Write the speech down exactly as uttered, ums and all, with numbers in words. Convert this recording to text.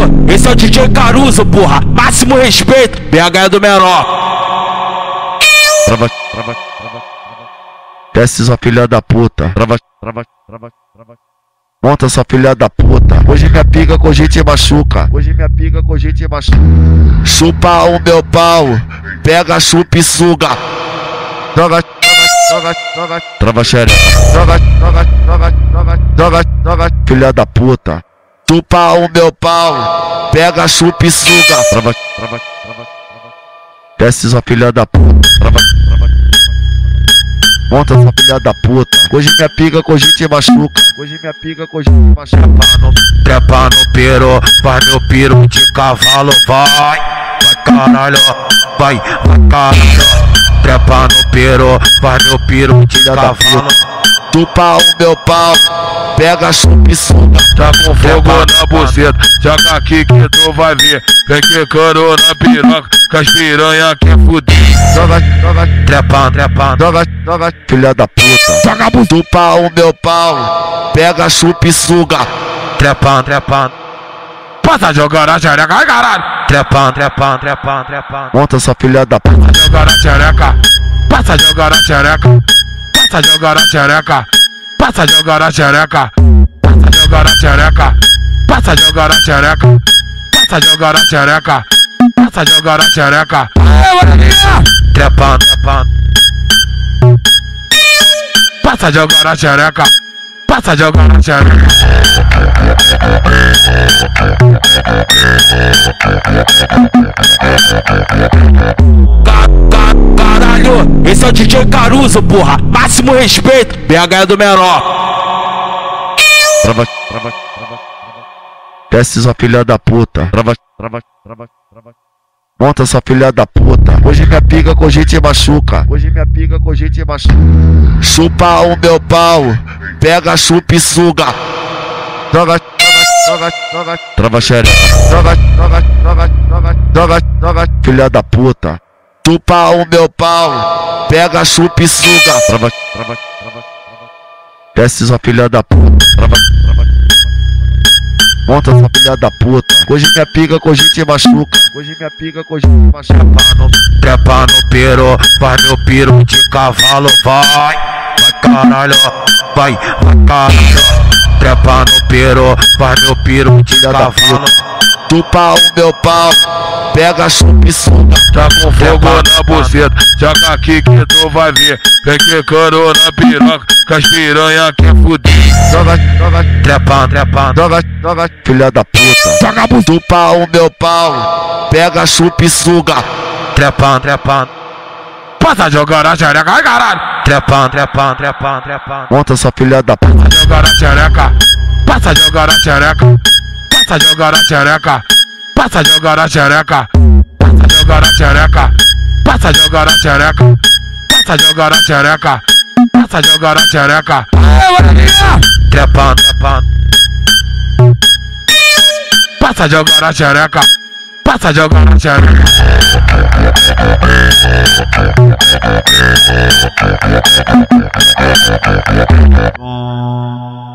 Caralho, esse é o D J Caruso, porra. Máximo respeito, B H é do menor. Trava, trava, trava, trava. Desce sua filha da puta. Trava, trava, trava, trava. Monta sua filha da puta. Hoje minha pica com gente machuca. Hoje minha pica com gente machuca. Chupa o meu pau. Pega, chupa e suga. Joga, joga, joga, trava xereca. Joga, joga, joga, joga, joga, joga, filha da puta. Chupa o meu pau. Pega, chupa e suga. Trava, trava, trava, trava. Desce sua filha da puta. Trava, trava, trava. Monta sua filha da puta. Hoje minha pica com gente machuca. Hoje minha pica com gente machuca. Trepa no, trepa no piro. Vai meu piro de cavalo. Vai, vai caralho. Vai, vai caralho. Trepa no piro. Vai meu piro de cavalo. Chupa o meu pau. Pega, chupa e suga. Tá com fogo na buceta. Joga aqui que tu vai ver. Vem quicando na piroca. Com as piranha que fuder. Joga, joga, trepa, trepa. Joga, joga, filha da puta. Joga a chupa o meu pau. Pega, chupa e suga. Trepa, trepa. Passa jogando a xereca, ai caralho. Trepa, trepa, trepa, trepa. Monta sua filha da puta. Passa jogando a xereca. Passa jogando a xereca. Passa jogando a xereca. Passa jogando a xereca. Passa jogando a xereca. Passa jogando a xereca. Passa jogando a xereca. Passa jogando a xereca. Trepa, trepa. Passa jogando a xereca. Passa jogando a xereca. Caralho, esse é o D J Caruso, porra. Máximo respeito, B H é do menor. Trava, trava, trava, trava. Desce sua filha da puta. Trava, trava, trava, trava. Monta sua filha da puta. Hoje minha pica com gente machuca. Hoje minha pica com gente machuca. Chupa o meu pau. Pega, chupa e suga. Joga, joga, joga, joga. Trava xereca. Joga, joga, joga, joga, joga, joga, filha da puta. Chupa o meu pau. Pega, chupa e suga. Trava, trava, trava, trava. Desce sua filha da puta. Trava, trava, trava. Monta sua filha da puta. Hoje minha pica com gente machuca. Hoje minha pica com gente machuca. Trepa no, trepa no piro. Vai meu piro de cavalo. Vai, vai caralho. Vai, vai caralho. Trepa no piro. Vai meu piro de cavalo. Chupa o meu pau. Pega, chupa e suga. Tá com fogo na buceta. Joga aqui que tu vai ver. Vem quicando na piroca. Com as piranha que fuder. Joga, joga, trepa, trepa. Joga, joga, filha da puta. Joga, chupa o meu pau. Pega, chupa e suga. Trepa, trepa. Passa jogando a xereca, ai caralho. Trepa, trepa, trepa, trepa. Monta sua filha da puta. Passa jogando a xereca. Passa jogando a xereca. Passa jogando a xereca. Passa jogando a xereca. Passa jogando a xereca. Passa jogando a xereca. Passa jogando a xereca. Passa jogando a xereca. Trepa, trepa. Passa jogando a xereca. Passa jogando a xereca. Bom.